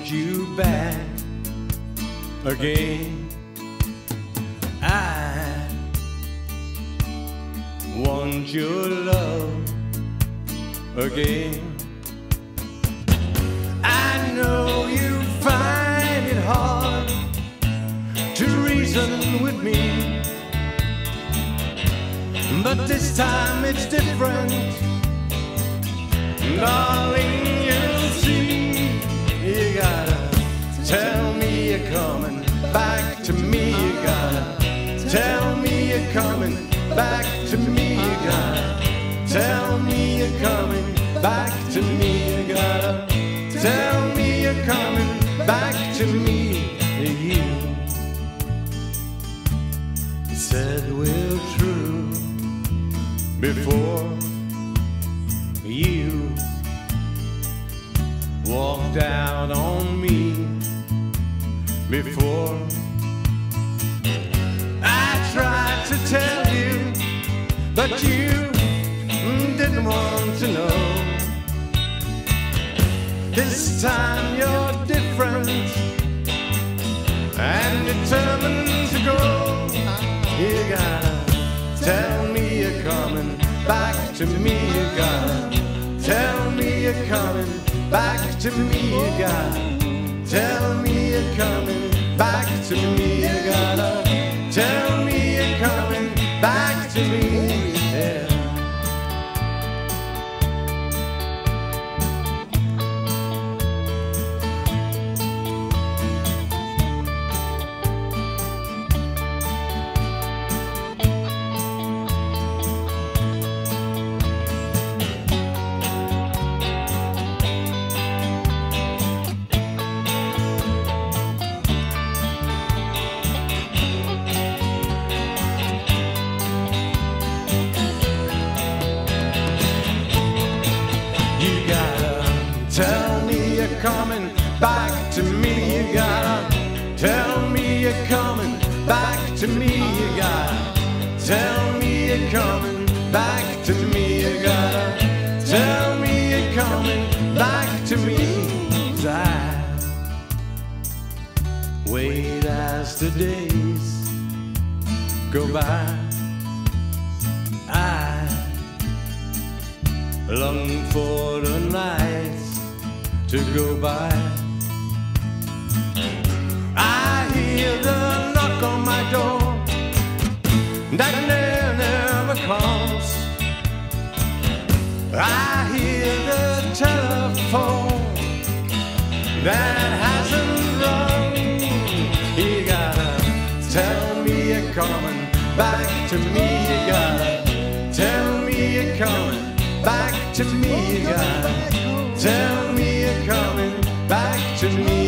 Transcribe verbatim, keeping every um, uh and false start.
want you back again. I want your love again. I know you find it hard to reason with me, but this time it's different, darling. You'll see. You gotta tell me you're coming back to me. You gotta tell me you're coming back to me. You gotta tell me you're coming back to me. You gotta tell me you're coming back to me. You said we're true before you walked out on me, before I tried to tell you, but you didn't want to know. This time you're different and determined to go. You gotta tell me you're coming back to me. You gotta tell me you're coming back to me. You gotta tell me you're coming back to me. You gotta tell me you're coming back to me. Yeah. Tell me you're coming back to me. You gotta tell me you're coming back to me. You gotta tell me you're coming back to me. You gotta tell me you're coming back to me. 'Cause I wait as the days go by. I long for the nights to go by. I hear the knock on my door that never, never comes. I hear the telephone that hasn't rung. You gotta tell me you're coming back to me. You gotta tell me you're coming back to me. You gotta tell me you're coming back to me.